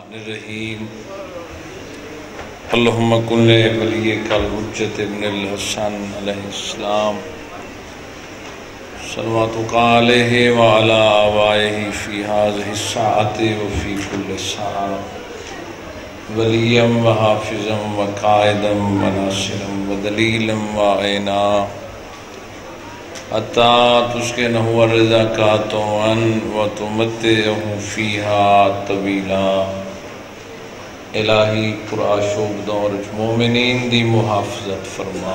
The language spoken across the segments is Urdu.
الرحیم اللہم کن ولیک الحجت ابن الحسن علیہ السلام صلواتک علیہ وعلا آبائہ فی هذه الساعة وفی کل ساعة ولیا وحافظا وقائدا وناصرا ودلیلا وعینا حتی تسکنہ رزقاتوا وتمتعہ فیہا طویلا۔ الہی پرآشوب دور مومنین دی محافظت فرما،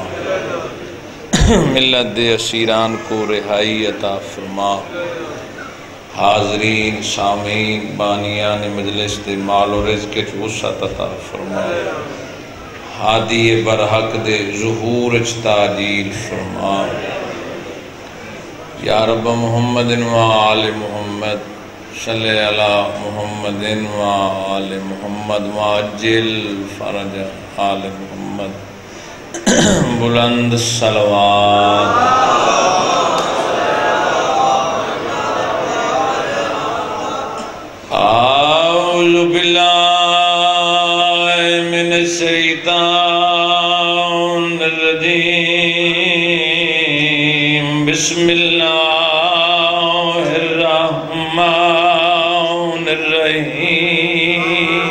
ملت دے اسیران کو رہائی عطا فرما، حاضرین سامعین بانیان مجلس دے مال و رزق وسعت عطا فرما، ہادی برحق دے ظہور تعجیل فرما۔ یا رب محمد و آل محمد صلی علی محمد و آل محمد واجل فرج آل محمد، بلند صلوات۔ اعوذ باللہ من الشیطان الرجیم، بسم اللہ الرحمن الرحیم۔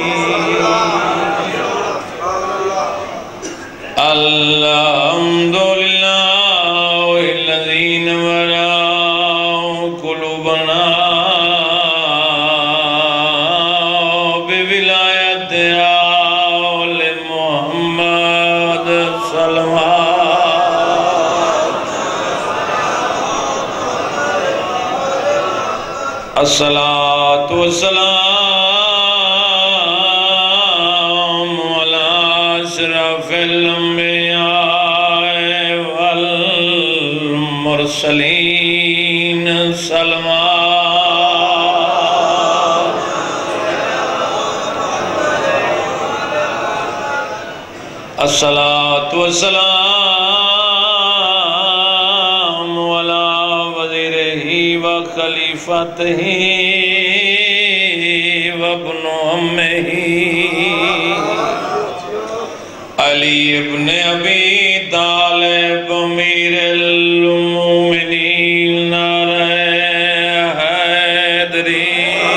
الحمدللہ الذین ورا قلوبنا بولایت آل محمد صلوات۔ الصلاة والسلام على أشرف الأنبياء والمرسلين صلوات۔ الصلاة والسلام على وزيره وخليفته وابن عمه علی ابن ابی طالب امیر المومنین نعرہ حیدری۔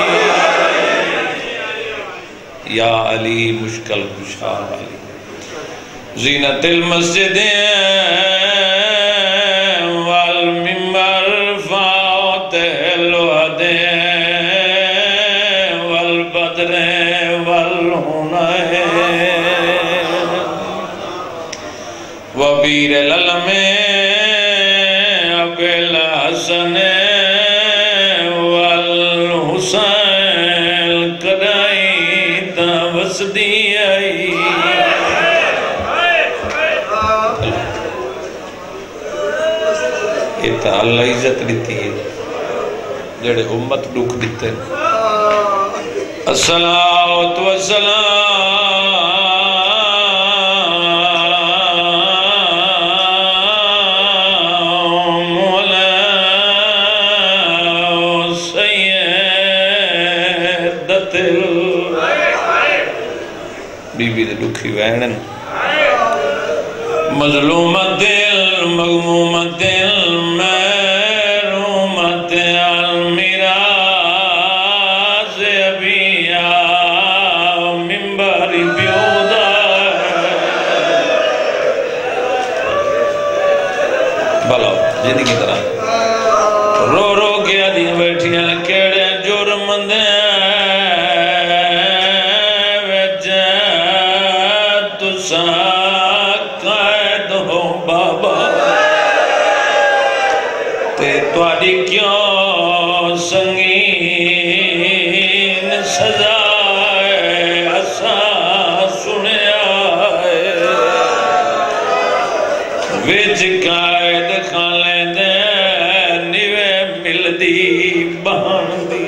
یا علی مشکل کشا علی زینت المسجد والمنبر فاتح الوحد والبدر والہنین وبیر العلم ابی الحسن والحسین قدائیت وسدیئی۔ یہ تا اللہ عزت دیتی ہے جڑے امت دکھ دیتے۔ الصلاة والسلام على سیدت بی بی دے دکھی وینن مظلومت مغمومت محرومت المیراث ابیا منبر بیودا۔ بھلا جنہی کی طرح رو رو گیا دیاں بیٹھیاں کیڑے جرم دیں ویچے تساں قائد ہو بابا، تے تواڈی کیوں سنگین سزا ہے اساں سنیا ہے۔ وچ قائد خانے دے نیوے ملدی بہن دی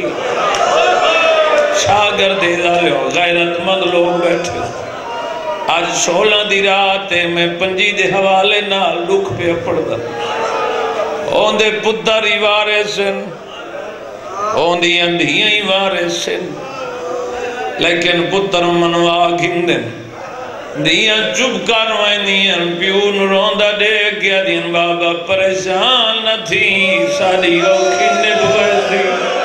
شاگردی دالیو غیرت مند لوگ بیٹھے۔ آج 16 دی رات میں پنجی دے حوالے نال لکھ پہ پڑھ دا اوندے پتر ہی وارث اوندی اندھیاں ہی وارث لیکن پتر منوا گھندن دیاں چپ کروائیں دیاں پیو نروندا دے گیا دین بابا پریشان نہ تھی ساری اوکھی نبوزی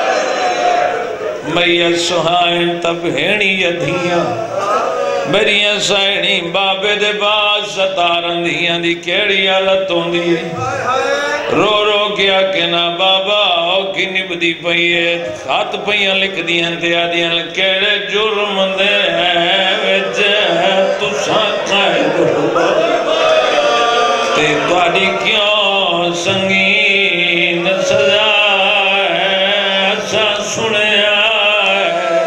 میاں سہائیں تب ہینی یدھیاں میریاں سائنی بابے دے باز ستارن دیاں دی کیڑی حالتوں دی رو رو کیا کہ نا بابا اوکی نبدی پئیے خط پئیاں لکھ دیاں تیا دیاں کیڑے جرم دے وجہ تو ساکھائے تے توڑی کیوں سنگین سزا ہے ایسا سنے آئے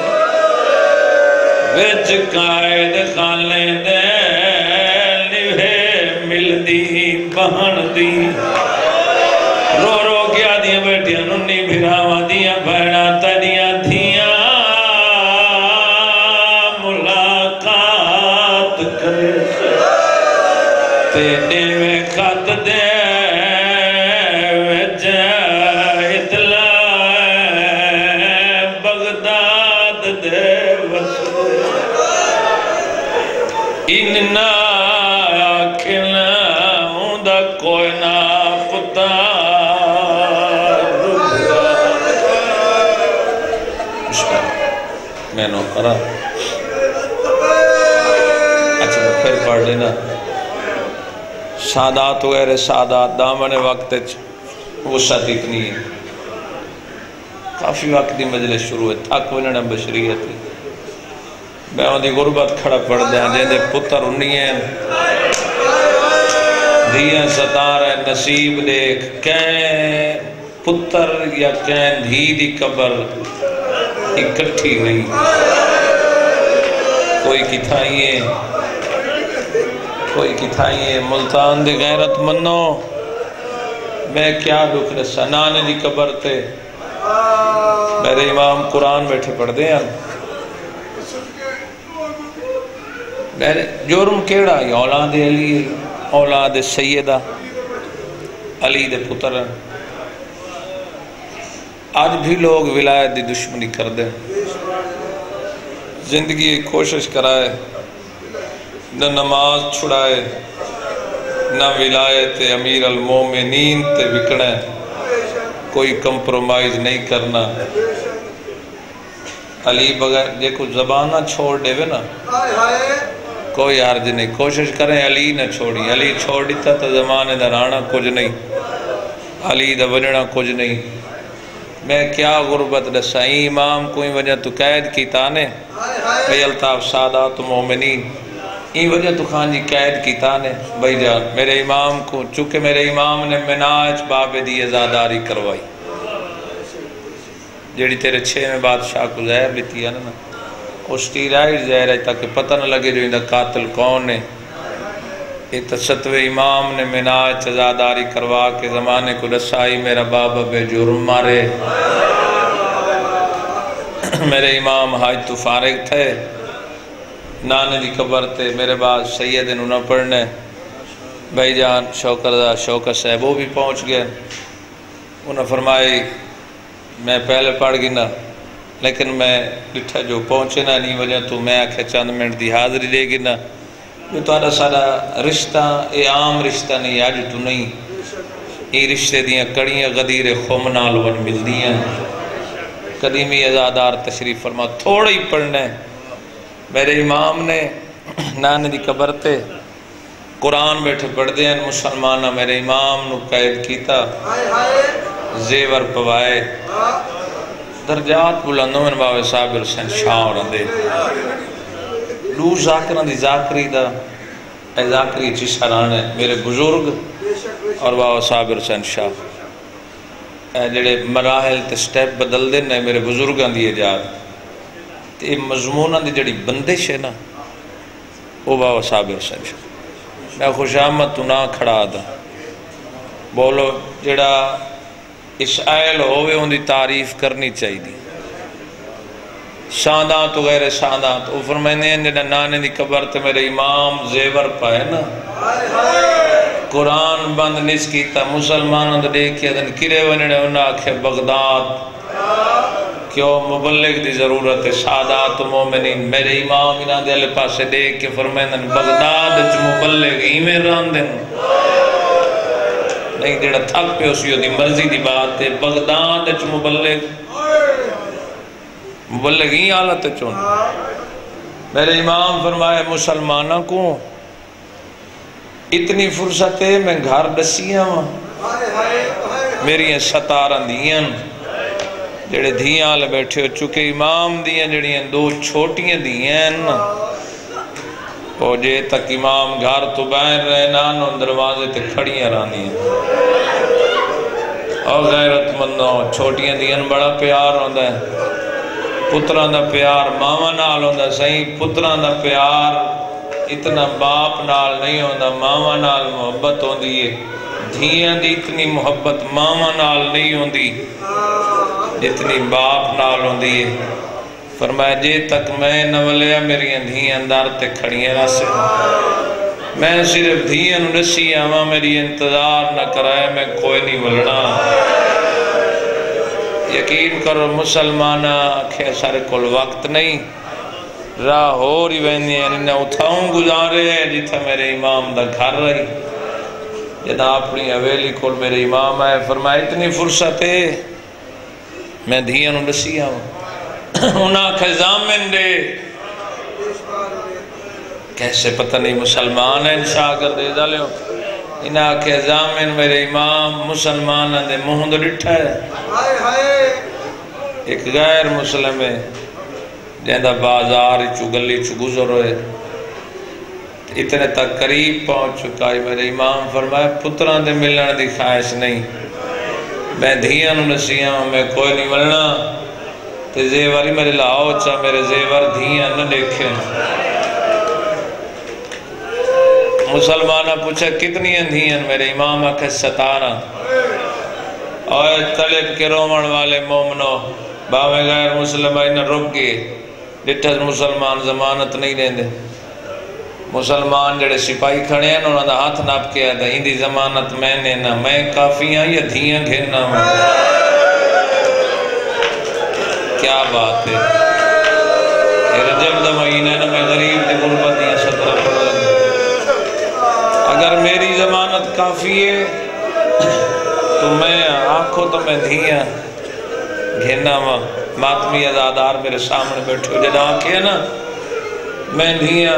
وچ قائد خالے دے نوے مل دی بہن دی رو رو کیا دیا بیٹیاں ننی بھراوا دیا بھیڑا تڑیاں دھیاں ملاقات کرے تینے میں خط دے وجہ اطلاع بغداد دے وسط اننا آکھنا ہوندہ کوئی نہ پتا میں نو کرا اچھا میں پھر پڑھ لینا سادات وغیر سادات دامن وقت وسعت اتنی ہے کافی وقت دی مجلس شروع ہے تھک وننا بشریت ہے میں ان دی غربت کھڑا پڑھ دیا جن دے پتر انہی ہیں دیاں ستار ہے نصیب دیکھ کہیں پتر یا کہیں دھی دی قبر اکٹھی نہیں کوئی کتھائیے ملتان دے غیرت منو میں کیا دکھ رسا نانے دی قبر تے میرے امام قرآن بیٹھے پڑھ دے ہیں میرے جرم کیڑا ہے اولاد علی اولاد سیدہ علی دے پتر آج بھی لوگ ولایت دی دشمنی کر دیں زندگی کوشش کرائے نہ نماز چھڑائے نہ ولایت امیر المومنین تے وکڑے کوئی کمپرومائز نہیں کرنا علی بغیر جے کو زبانہ چھوڑ دے وے نا کوئی عرض نہیں کوشش کریں علی نہ چھوڑی علی چھوڑ دیتا تو زمانے دا رانا کچھ نہیں علی دا وننا کچھ نہیں میں کیا غربت رسائی امام کوئی وجہ تو قید کی تانے بھئی الطاف سادات مومنین این وجہ تو خان جی قید کی تانے بھئی جان میرے امام کو چونکہ میرے امام نے مناج باب دی ازاداری کروائی جیڑی تیرے 6 میں بادشاہ کو زہر لیتی ہے نا اس ٹیرائٹ زہر ہے تاکہ پتہ نہ لگے جو اندہ قاتل کون ہے یہ ستوے امام نے مناج ازاداری کروا کے زمانے کو رسائی میرا بابا بے جرم مارے میرے امام حاج تو فارغ تھے نانے دی قبر تے میرے بعد سید انہوں نہ پڑھنے بھائی جان شوکت صاحب وہ بھی پہنچ گئے انہوں فرمائی میں پہلے پڑھ گی نا لیکن میں لٹھا جو پہنچے نا نہیں وجہ تو میں آکھے چند منٹ دی حاضری دے گی نا جو تارا سارا رشتہ اے عام رشتہ نہیں آج تو نہیں یہ رشتے دیاں کڑیاں غدیر خم نالون مل دیاں قدیمی ازادار تشریف فرما تھوڑا ہی پڑھنے میرے امام نے نانے دی قبر تے قرآن بیٹھے پڑھ دیں مسلمانہ میرے امام نو قید کیتا زیور پوائے درجات بلندوں میں بابے صاحب حسین شاہ اور اندے لو ذاکران دی ذاکری دا اے ذاکری چی سرانے میرے بزرگ اور بابا صاحب حسین شاہ اے جڑے مراحل تے سٹیپ بدل دینے میرے بزرگاں دی ایجاد تے مضمونہ دی جڑی بندش ہے نا وہ بابا صاحب حسین شاہ میں خوش آمد تو نہ کھڑا دا بولو جڑا اس آئل ہوئے ان دی تعریف کرنی چاہی دی سادات وغیر سادات وہ فرمائنے ہیں جنہاں نانے دی قبر تے میرے امام زیور پائے نا قرآن بند نس کیتا مسلمانوں دے دیکھیا دن کرے وننے انہاں آکھے بغداد کیوں مبلغ دی ضرورت ہے سادات مومنین میرے امام انہاں دے لے پاسے دیکھ کے فرمائندن بغداد وچ مبلغ ہی میں راندن نہیں جڑا تھک پہ اسی دی مرضی دی بات ہے بغداد وچ مبلغ ہی حالت چون میرے امام فرمائے مسلمانوں کو اتنی فرصت ہے میں گھر دسیاں میری 17 دیاں جڑے دھیاں لے بیٹھے ہو چکے امام دیاں جڑیاں 2 چھوٹیاں دیاں اور جے تک امام گھر تو باہر رہنا نو دروازے تے کھڑیاں راندیاں اور غیرت مندوں چھوٹیاں دیاں بڑا پیار ہوندا ہے پتران دا پیار ماما نال ہوندا صحیح پتران دا پیار اتنا باپ نال نہیں ہوندا ماما نال محبت ہوندی ہے دھیاں دی اتنی محبت ماما نال نہیں ہوندی جتنی باپ نال ہوندی ہے فرمایا جے تک میں نہ ولیا میری دھیاں اندر تے کھڑیاں راسے میں صرف دھیاں نسی آواں میری انتظار نہ کرائے میں کوئی نہیں ولنا یقین کرو مسلمانہ آکھے سارے کل وقت نہیں راہ ہو رہی ویندی ہیں انہیں اتھاؤں گزارے ہیں جتھا میرے امام دا گھر رہی جدا اپنی حویلی کل میرے امام آئے فرمایا اتنی فرصت ہے میں دھیاں نسی آواں انہاں خزامن دے کیسے پتہ نہیں مسلمان ہیں انشاء کر دے دالیوں انہاں خزامن میرے امام مسلمان دے مہند ڈٹھا ہے ایک غیر مسلم ہے جہاں بازار چو گلی چو گزر ہوئے اتنے تک قریب پہنچ چکا ہے میرے امام فرمایا پتران دے ملن دی خواہش نہیں میں دھیاں نسیاں میں کوئی نہیں ملنا تے زیوری میرے لاؤ چاہ میرے زیور دھیاں نہ دیکھیں مسلمانہ پوچھا کتنی دھیاں میرے امام آکھے 17 اور طلب کے رومن والے مومنوں باوے غیر مسلم آئی نہ رک گئے ڈٹھس مسلمان ضمانت نہیں دیں دے مسلمان جڑے سپاہی کھڑے ہیں انہوں نے ہاتھ ناپ کیا تھا ہندی ضمانت میں نے نہ میں کافی ہاں یا دھیاں گھرنا ہوں کیا بات ہے کہ رجب دا مہینہ نا میں غریب دے غربت دیا 17 پڑھ لگا اگر میری ضمانت کافی ہے تو میں آنکھوں تو میں دھیاں گھرنا ہوں ماتمی ازادار میرے سامنے بیٹھے ہو جدا آنکھیں نا میں دھیاں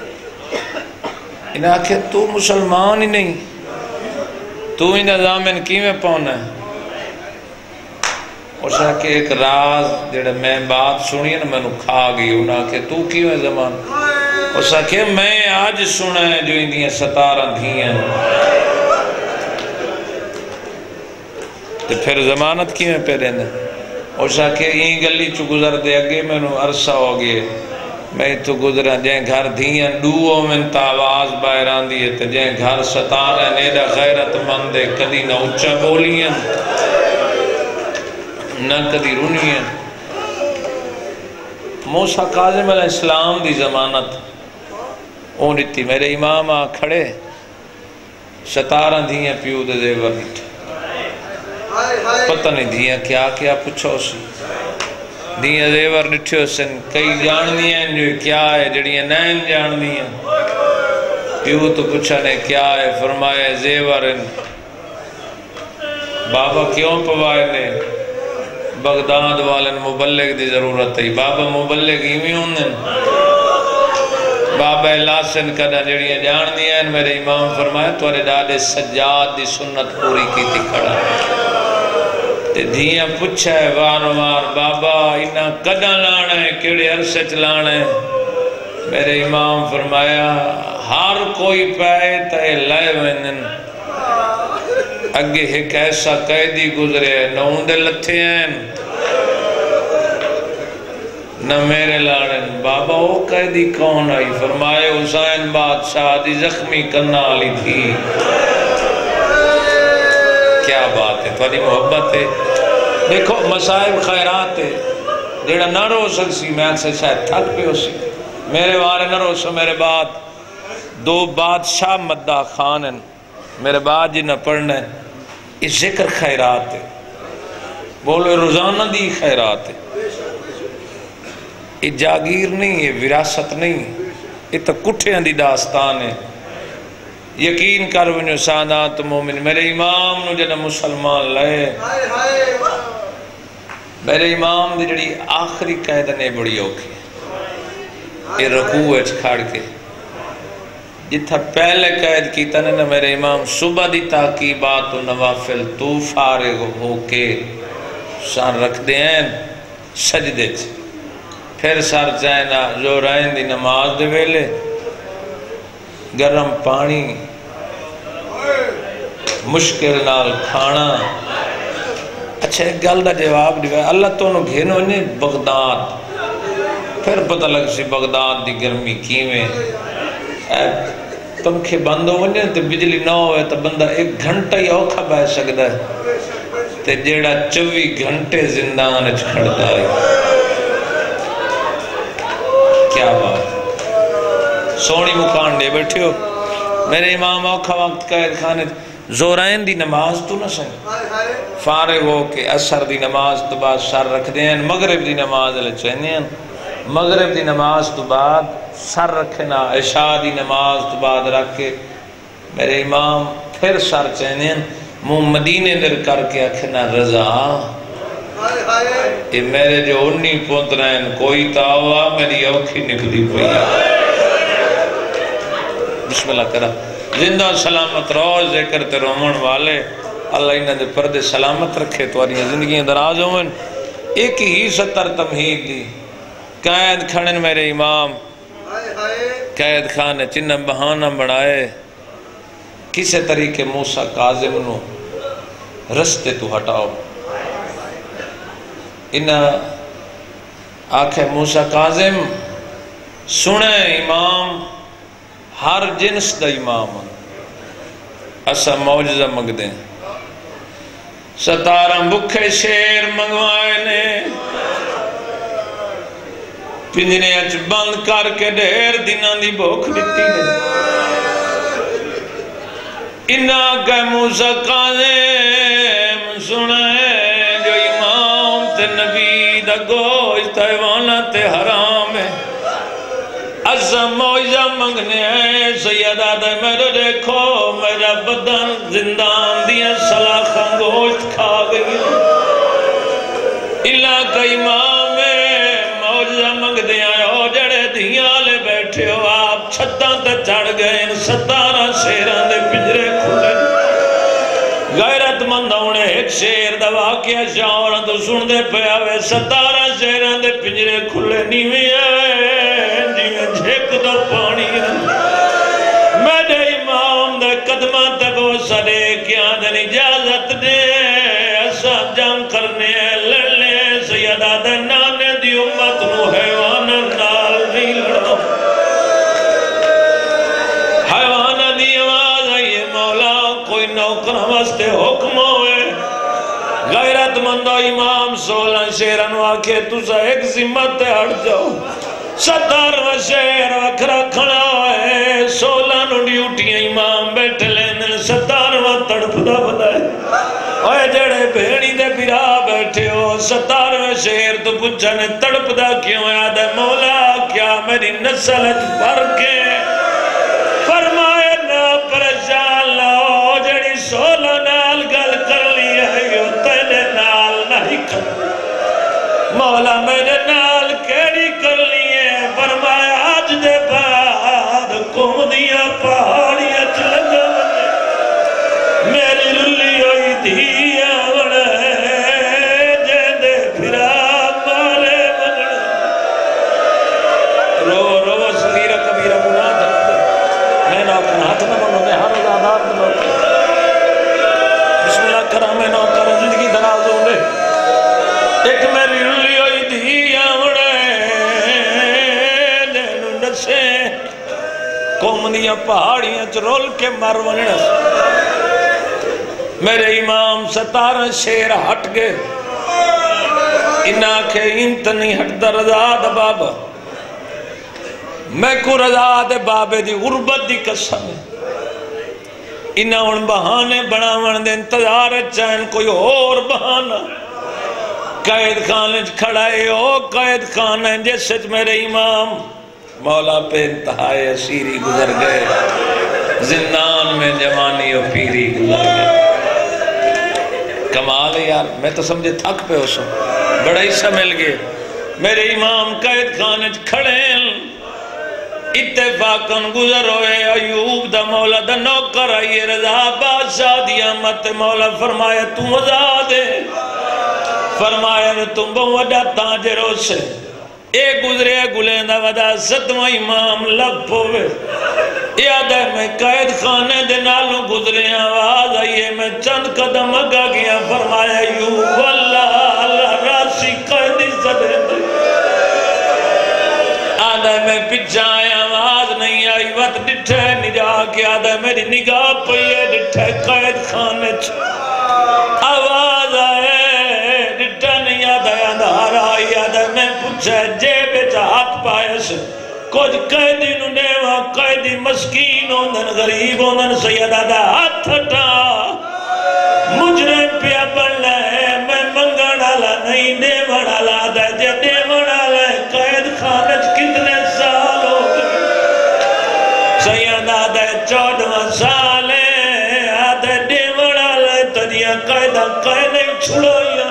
انہیں آکھے تو مسلمان ہی نہیں تو ان نظامن کی میں پونا ہے اس نے آکھے ایک راز جڑا میں بات سنی ہے نا میں نے کھا گئی انہیں آکھے تو کیوں ہے زمان اس نے آکھے میں آج سنا ہے جو اندیاں 17 دھیاں تو پھر ضمانت کی میں پہلے نے اس نے آکھے یہ گلی چو گزر دے اگے میں نے عرصہ ہو گئے میں تو گزرا جائیں گھر دھیاں ڈوو من تاواز بائران دیئے تے جائیں گھر 17 نیدہ غیرت مندے کدی نہ اچھا بولیاں نہ کدی رونیاں موسیٰ قاظم علیہ السلام دی ضمانت اون اتنی میرے امام آ کھڑے 17 دھیاں پیو دے زیور نیٹھے پتہ نہیں دھیاں کیا کیا پوچھو سی دیاں زیور ڈٹھے ہو سن کئی جان دیاں جو کیا ہے جڑیاں نین جان دیاں پیو تو پوچھا نے کیا ہے فرمایا زیور بابا کیوں پوائے نے بغداد والن مبلغ دی ضرورت ہے بابا مبلغ ہی میں ہوندن بابا لاسن کدا جڑیاں جان دیاں میرے امام فرمایا توارے ڈاڈے سجاد دی سنت پوری کی تھی کھڑا دھیاں پوچھا ہے وار بابا انہاں کدہ لانا ہے کیڑے عرصے چلانا ہے میرے امام فرمایا ہر کوئی پائے تے لائے وینن اگے ایک ایسا قیدی گزرے نہ اندے لتھے ہیں نہ میرے لانے بابا وہ قیدی کون آئی فرمائے حسین بادشاہ دی زخمی کرنا لی تھی کیا بات ہے تھوڑی محبت ہے دیکھو مسائب خیرات ہے جیڑا نہ رو سکسی میں سے شاید تھک پہ ہو سی میرے وارے نہ رو سو میرے بعد 2 بادشاہ مدہ خان ہیں میرے بعد جی نہ پڑھنا ہے اس ذکر خیرات ہے بولو روزانہ دی خیرات ہے، یہ جاگیر نہیں، یہ وراثت نہیں، یہ تو کٹھیاں دی داستان ہے۔ یقین کر ونجو سادات مومن، میرے امام نو جنہ مسلمان لائے، میرے امام دی جڑی آخری قید نے بڑی اوکھی، یہ رکوع اچھ کھاڑ کے جتھا پہلے قید کی تنے نا میرے امام صبح دی تاقیبات و نوافل تو فارغ ہو کے سر رکھ دیں سجدے چھ، پھر سر چاہنا جو رائن دی نماز دے ویلے گرم پانی مشکل نال کھانا۔ اچھا ایک گل دا جواب دیوائے، اللہ تو انہوں گھینو نہیں بغداد، پھر پتہ لگ سی بغداد دی گرمی کیویں، پنکھے بند ہو نہیں تو بجلی نہ ہوئے تو بندہ 1 گھنٹہ ہی اوکھا بہ سکتا ہے، تے جیڑا 24 گھنٹے زندان اچھ کھڑتا ہے۔ کیا بات، سونی مکان دے بیٹھے ہو، میرے امام اوکھا وقت قید خانے زورائن دی نماز تو نہ سنگ، فارغ ہو کے اثر دی نماز تو بعد سر رکھ دیں، مغرب دی نماز لے چاہنے ہیں، مغرب دی نماز تو بعد سر رکھنا، عشاء دی نماز تو بعد رکھ کے میرے امام پھر سر چاہنے ہیں، منہ مدینے در کر کے اکھنا رضا، یہ میرے جو 19 پونت رہے ہیں کوئی تاوا میری اوکھی نکلی پئی ہے۔ بسم اللہ کرا، زندہ سلامت روز ذکر تے رومن والے، اللہ انہاں دے پردے سلامت رکھے تواری زندگیاں دراز ہوئن۔ ایک ہی 70 تمہید دی قید کھڑن میرے امام، قید خانے چنہ بہانہ بڑھائے، کسے طریقے موسیٰ کاظم نو رستے تو ہٹاؤ۔ انہاں آکھے موسیٰ کاظم سنے امام ہر جنس دا امام اسا معجزہ مگ دیں، 17 بکھے شیر منگوائے نے، پنجنے اچھ بند کر کے ڈھیر دنوں دی بھوک دیتی نے۔ انہاں کہ موسیٰ کاظم سنے جو امام تے نبی دا گوشت حیوانات تے حرام ہے، اسا معجزہ منگنے ہیں سیدہ دے میرے دیکھو میرا بدن زندان دیا سلاخاں گوشت کھا گئی، اللہ کا امام معجزہ منگ دیا ہو جڑے دھیاں لے بیٹھے ہو آپ چھتاں تے چڑھ گئے، 17 شیران دے پنجرے کھلے، غیرت مندوں نے ایک شیر دا واقعہ شاوراں تو سن دے پیا وے، 17 شیران دے پنجرے کھلے نیویں آئے جیویں جھیک دا پانی میرے امام دے قدمہ تے بوسہ دے کیا دن اجازت دے ایسا جنگ کرنے لڑنے سیدہ دے نانے دی امت نو حیوان نال نہیں لڑا، حیوان دی آواز آئیے مولا کوئی نوکر واسطے حکم ہوئے، غیرت مندہ امام 16 شیرن واقعے تُسا ایک ذمت ہٹ جاؤ، 17 شیر وکھرا کھڑا ہے، 16 نو ڈیوٹیاں امام بیٹھ لیندن، 17 تڑپ دا بدائے، اوہ جڑے بھیڑی دے پیرا بیٹھے ہو، 17 شیر تو پچھنے تڑپ دا کیوں یاد ہے مولا کیا میری نسل فرق ہے، فرمائے نا پریشان لاؤ جڑی 16 نال گل کر لیا ہے یو تیرے نال نہیں کر، مولا میرے نال کیڑی کر لیے، فرمایا آج دے بعد قوم دیا پہاڑیاں چلگا بنے، میری رلی ہوئی دیا بنے جیندے پھرا مارے بنے، رو رو صغیرہ کبیرہ گناہ دھرتے، میں نوکر ہاتھ نہ بنو میں ہر ازادات بنو، بسم اللہ کرام میں نوکر زندگی دراز ہوں گے، ایک میری رلی ہوئی دیا بنے نینو نسے قوم دیا پہاڑیاں چرول کے مر وننا، میرے امام 17 شیر ہٹ گئے، انہاں کے انت نہیں ہٹ دا رضا دا بابا، میں کو رضا دے بابے دی غربت دی قسم ہے، انہاں ان بہانے بناون دے انتظار چاہن کوئی اور بہانا، قید خانے کھڑا ہے، او قید خانے جس سے میرے امام مولا پہ انتہائی اسیری گزر گئے، زندان میں جوانی و پیری گزر گئے۔ کمال ہے یار، میں تو سمجھے تھک پہ ہو سو، بڑا حصہ مل گئے۔ میرے امام قید خانے کھڑے ہیں، اتفاقاً گزر ہوئے ایوب دا مولا دا نوکر آئیے رضا بادشاہ دیا مت مولا فرمایا تم آزاد ہے، فرمایا تم بہت تاجر ہو سے اے گزرے گلین دا ودا ستمہ امام لب ہوئے یاد ہے میں قید خانے دے نالوں گزرے آواز آئیے میں چند قدم اگا گیا فرمایا ایوب واللہ اللہ راسی قیدی صدے دے آدھے میں پچھا آیا آواز نہیں آئی وقت ڈٹھے نجا کے آدھے میری نگاہ پہیے ڈٹھے قید خانے آواز آئے ڈٹھے نہیں آدھے اندھار آئی آدھے میں پوچھے جیب ہاتھ پائے سے کچھ قیدی نونے قیدی مسکین ہوندن غریب ہوندن سید آدھے ہاتھ ہٹا مجرم پیا بن لے میں منگن آلا نہیں دے بڑا لا دے جے دے بڑا لے قید خانج کتنے سال ہو گئے سید آدھے 14 سال آدھے دے بڑا لے تدیا قیدہ قیدہ چھڑایا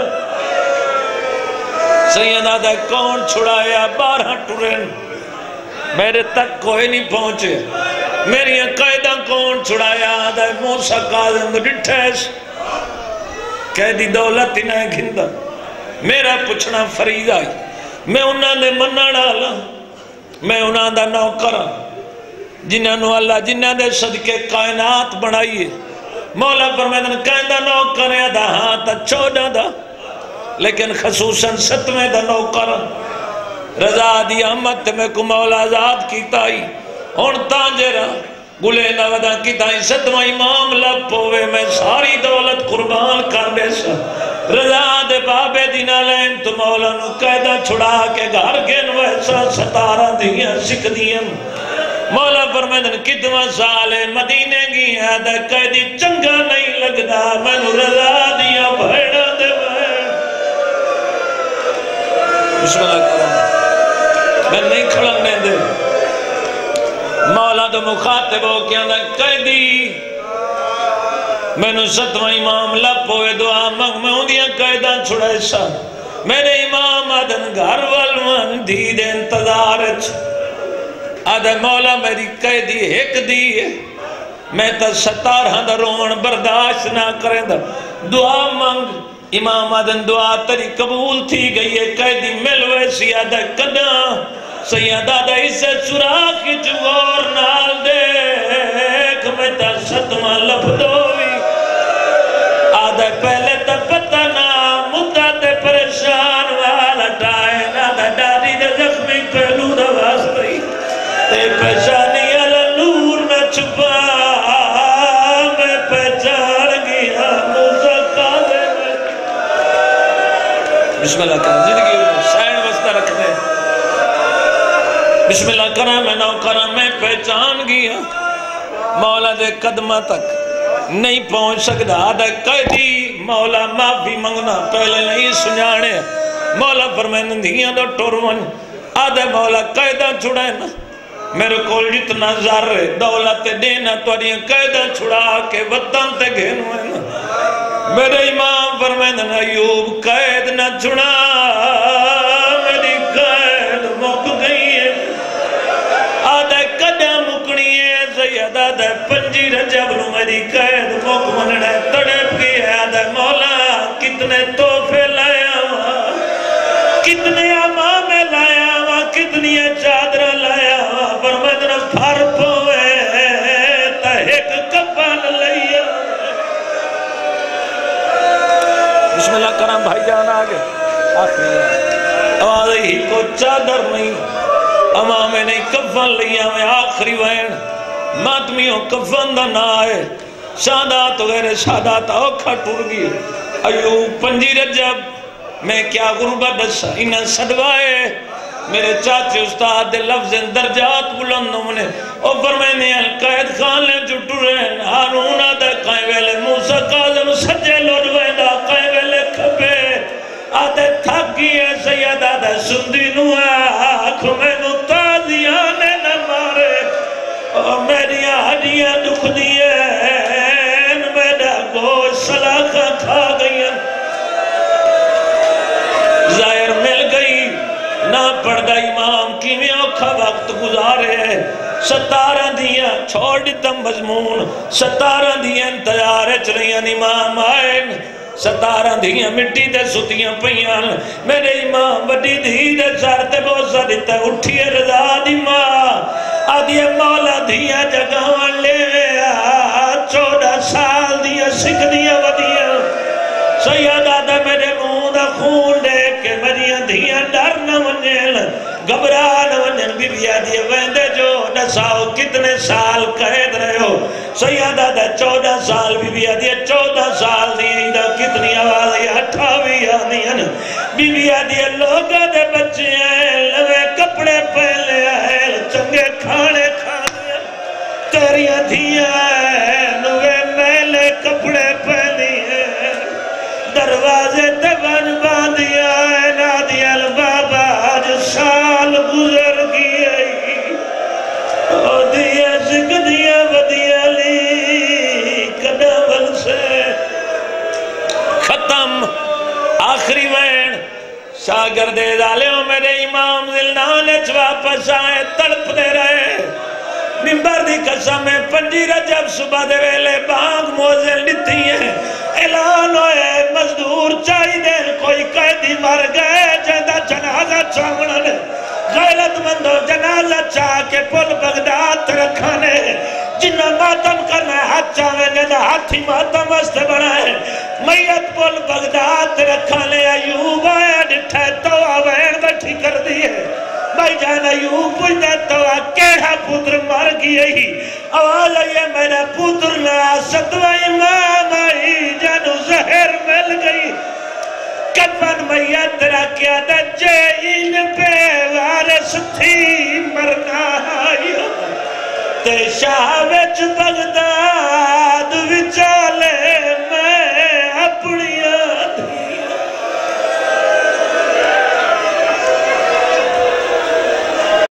سید آدھے کون چھڑایا 12 ٹورن میرے تک کوئی نہیں پہنچے میری قیدہ کون چھڑایا آدھے موسیٰ قاظم ڈٹھیس قیدی دولت انہیں گھندہ میرا پوچھنا فریض آئی میں انہاں نے منہ ڈالا میں انہاں دا نوکر جنہاں نو اللہ جنہاں دے صدقے کائنات بڑھائیے مولا فرمیدن کہندہ نوکر ہے دا ہاں تا 14 دا لیکن خصوصاً 7ویں دا نوکر رضا دی احمد میں کو مولا آزاد کیتا ہی ہون تانجرہ گلے نودا کیتا ہی 7واں امام لب پوے میں ساری دولت قربان کر دے سا رضا دے بابے دینا لین تو مولا نو قیدہ چھڑا کے گھر گن ویسا 17 دیاں سکھ دیاں مولا فرمیدن کتواں سال مدینے گی ہے دے قیدی چنگا نہیں لگدا میں نو رضا دیا بھیڑا دے بسم اللہ کرام میں نہیں کھڑنے دے مولا تو مخاطب ہو کے اندر قیدی میں نے 7واں امام لپ ہوئے دعا مانگ میں ہوں دیا قیدہ چھڑے سا میرے امام آدھن گھر والوان دید انتظارت آدھے مولا میری قیدی ایک دی ہے میں تا 17 دا رومن برداشت نہ کریں دا دعا مانگ امام آدھن دعا تری قبول تھی گئی ہے قیدی ملوے سیادہ کداں سیادہ دا اسے سراخی جوار نال دیکھ میں تا 7واں لب دوئی آدھے پہلے تا پتہ نا مدہ دے پریشان والا ٹائے آدھے ڈاڈی دے زخمی پہلو دا واسطی تے پیشانی علی نور نہ چھپا میں پہچان گیا موسیٰ قاظم میں بسم اللہ کرم زندگی میں سائن وسطہ رکھتے بسم اللہ کرم میں نو کرم میں پہچان گیا مولا دے قدمہ تک نہیں پہنچ سکتا آدھے قیدی مولا معافی منگنا پہلے نہیں سنجانے مولا فرمائن دھیاں دو ٹورون آدھے مولا قیدہ چھڑائے نا میرے کول جتنا زر دولت دینا توڑی قیدہ چھڑا کے وطن تے گھنوئے نا میرے امام فرمائن ایوب قید نہ چھڑا میری قید مک گئی ہے آدھے کدہ مکنی ہے سیدہ دے 5 رجب نو میری قید مک منڑے تڑپ گئی ہے آدھے مولا کتنے توفے لایا ہوا کتنے امام لایا ہوا کتنی چادر لایا ہوا فرمائن پھر پوے تا ایک کفن لیا بسم اللہ کرم بھائی جان آگے آواز ہی کو چادر نہیں امام نے کفن لیا میں آخری وین ماتمیوں کفن دا نہ آئے سادات وغیرہ سادات اوکھا ٹور گئی ایوب 5 رجب میں کیا غربت دسا انہیں صدوائے میرے چاچے استاد دے لفظ درجات بلندوں نے او فرمائنے قید خان لے جو ٹورین ہارونا دے قائم ویلے موسیٰ قاظم سجے لوڑوے دا قائم ویلے کھپے آتے تھکی ہے سیدہ دے سندی نو آکھ میں نو تازیانے نہ مارے اور میری ہڈیاں دکھ دیئے میرا گوشت سلاخہ کھا گئی ظاہر مل گئی نہ پڑھدا امام کی میں اوکھا وقت گزارے 17 دیاں چھوڑ دیتا مضمون 17 دیاں انتظار چلیاں امام آئے 17 دیاں مٹی دے ستیاں پہیاں میرے امام بڑی دھی دے سار تے بوسا دیتا اٹھیے رضا دی ماں آدھیے مولا دیاں جگاوان لے 14 سال دیاں سکھ دیاں ودیاں سیدہ دا میرے منہ دا خون دے کے میریاں دھیاں ڈر نہ ونجل گھبرا نہ ونجل بی بی آدھی ویندے جو نساؤ کتنے سال قید رہے ہو سیدہ دا 14 سال بی بی آدھی 14 سال دی دا کتنی آواز ہے 28 آنی ہے بی بی آدھی لوگا دے بچے ہیں لوے کپڑے پہلے ہیں چنگے کھانے کھانے تیریاں دھیاں ہیں لوے میلے کپڑے پہنی ہیں دروازے تبن باندیا ہے نادی البابا آج سال گزر گئی او دیا زگدیا ودیا لی قدمل سے ختم آخری وین شاگردے دالیوں میرے امام ذلنانچ واپس آئے تڑپ دے رہے ممبر دی قسم میں 5 رجب صبح دے ویلے بانگ موزل نتی ہیں اعلان ہوئے مزدور چاہی دے کوئی قیدی مر گئے جیدہ جنازہ چاونن غیرت مندو جنازہ چاہ کے پل بغداد رکھانے جنہ ماتم کرنا ہے ہاتھ چاہوے جیدہ ہاتھی ماتم وست بڑھائے میت پل بغداد رکھانے ایوب آیا ڈٹھے تو آوین بیٹھی کر دیئے بھائی جانا یوں پوچھتا تو کیڑا پتر مر گئی آواز آئیے میرا پتر نہ ستوہ امام آئی جانو زہر مل گئی کفن میت رکھیا دا جین پہ وارث تھی مرنا آئی تے شاہ وچ بغداد وچا